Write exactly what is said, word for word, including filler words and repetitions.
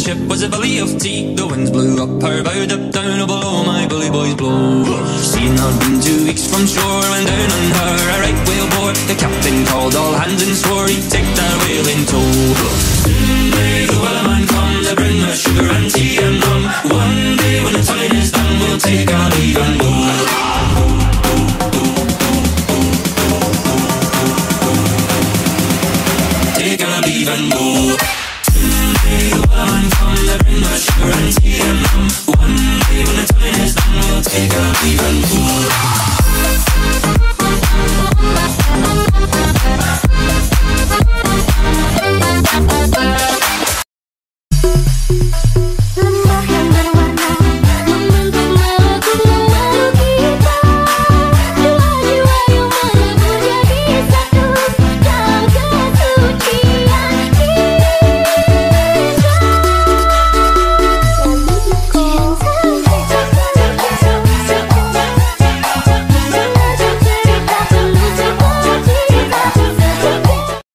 ship was a belly of tea. The winds blew up her bow, dipped down oh below my bully boys blow. She'd not been two weeks from shore when down on her a right whale bore. The captain called all hands and swore he'd take that whale in tow. Soon may the wellerman come to bring us sugar and tea and rum. One day when the time is done, we'll take our leave and go. Take our leave and go. Someday the wellerman come to bring us sugar and tea and rum. One day when the time is done, we'll take our leave and go.